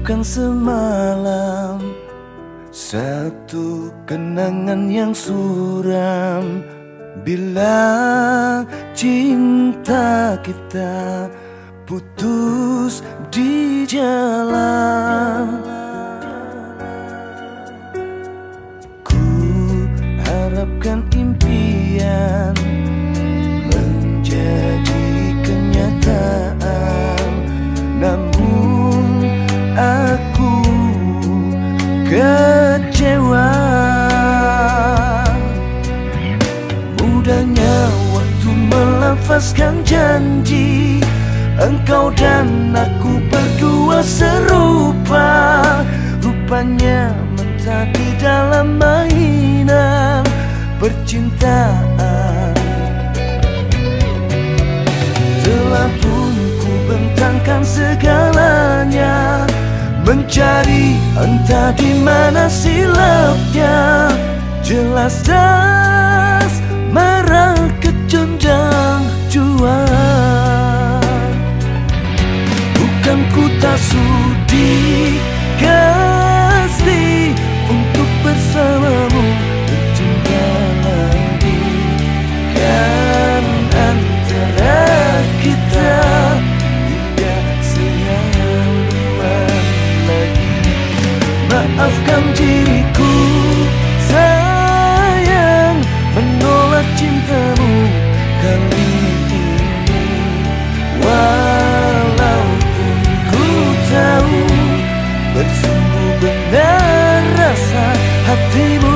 Anggapkan semalam satu kenangan yang suram. Bila cinta kita putus di jalan, ku harapkan impian menjadi kenyataan. Namun aku kecewa. Mudahnya waktu melafazkan janji, engkau dan aku berdua serupa. Rupanya mentari dalam mainan percintaan. Telah pun ku bentangkan segalanya, mencari entah di mana silapnya. Jelas-jelas marah kecundang jua. Bukan ku tak sudi kasih untuk bersamamu bercinta lagi. Kan antara kita tidak senyuman lagi. Maafkan diriku sayang, menolak cintamu kali ini. Walaupun ku tahu bersungguh benar rasa hatimu.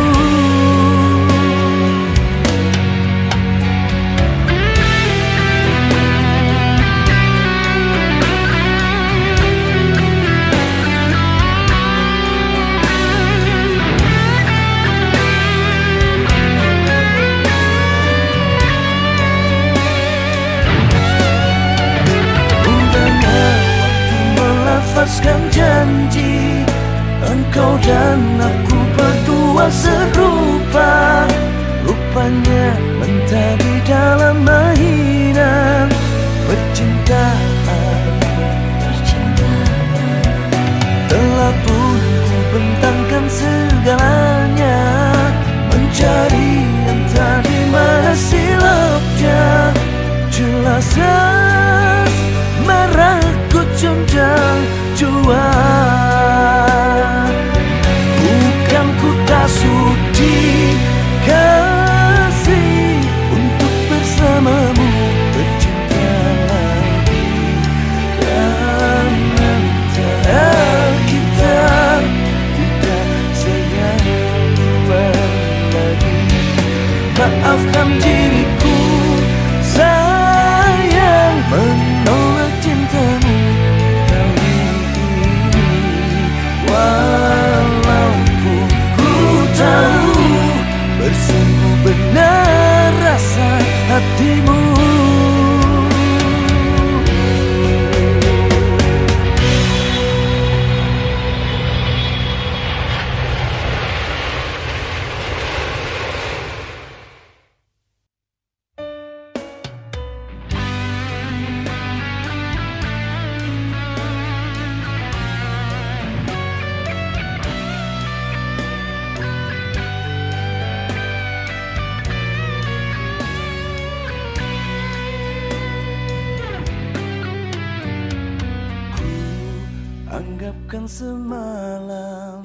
Lepaskan janji, engkau dan aku berdua serupa. Rupanya mentari dalam mainan percintaan. Telah pun ku bentangkan segalanya, mencari entah di mana silapnya. Jelas-jelas marah kucundang jua. Bukan ku tak sudi kasih untuk bersamamu bercinta lagi. Kan antara kita tidak senyuman lagi. Maafkan diriku sayang, menolak cintamu kali ini. Walaupun ku tahu bersungguh benar rasa hatimu. Anggapkan semalam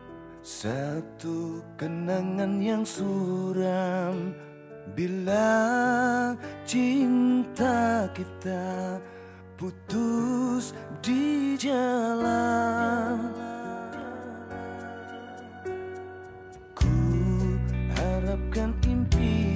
satu kenangan yang suram. Bila cinta kita putus di jalan, ku harapkan impian